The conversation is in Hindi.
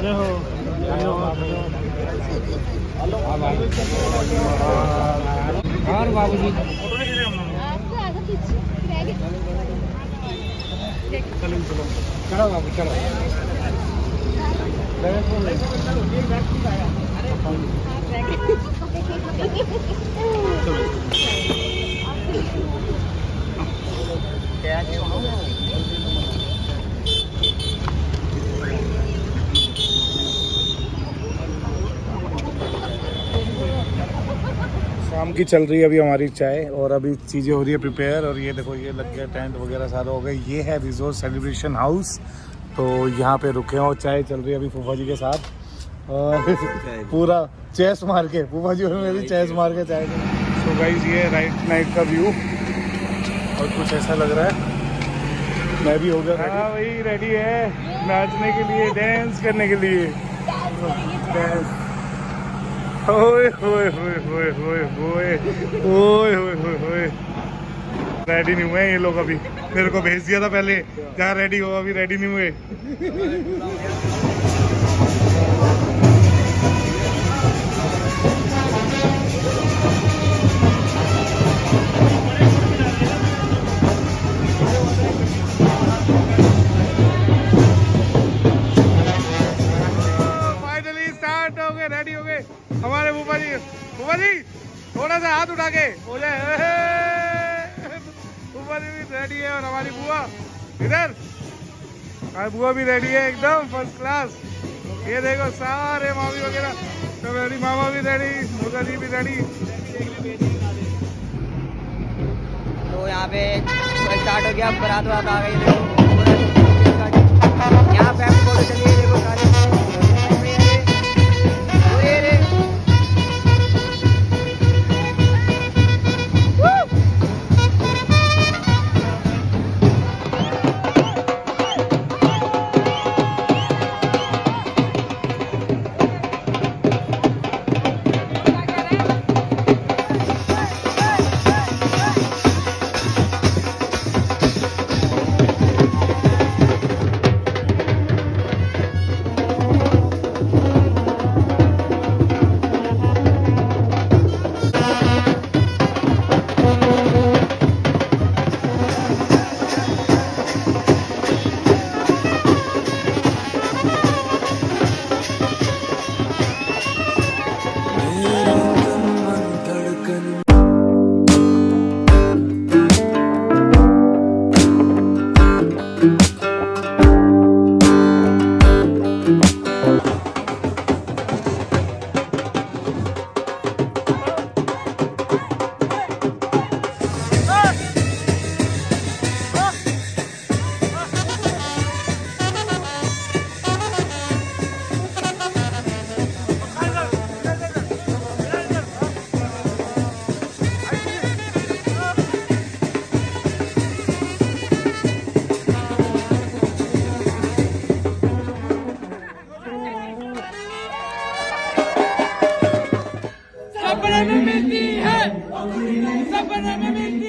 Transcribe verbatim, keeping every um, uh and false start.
और बाबूजी चलो बाबू चलो। शाम की चल रही है अभी हमारी चाय और अभी चीज़ें हो रही है प्रिपेयर। और ये देखो ये लग गया टेंट वगैरह सारा हो गया। ये है रिजोर्ट सेलिब्रेशन हाउस, तो यहाँ पे रुके हैं और चाय चल रही है अभी फूफा जी के साथ। और पूरा चेस मार के फूफा जी और मेरी चेस मार के चाय। तो गाइस ये राइट नाइट का व्यू और कुछ ऐसा लग रहा है। मैं भी हो गया हाँ वही रेडी है नाचने के लिए, डांस करने के लिए। ओए होए होए होए होए होए ओए होए होए होए रेडी नहीं हुए ये लोग अभी। मेरे को भेज दिया था पहले जहाँ रेडी हो, अभी रेडी नहीं हुए। फाइनली स्टार्ट हो गए, रेडी हो गए हमारे फूफा जी। फूफा जी थोड़ा सा हाथ उठा के हो जाए। फूफा जी भी रेडी है और हमारी बुआ इधर, हमारी बुआ भी रेडी है एकदम फर्स्ट क्लास। ये देखो सारे मामी वगैरह तो मेरी मामा भी रेडी, मुर्गा जी भी रेडी। तो यहाँ पे स्टार्ट हो गया, बारात वारात आ गई। यहाँ पे फोटो चलिए देखो सारे। सपने में मिलती है, सपने में मिलती है।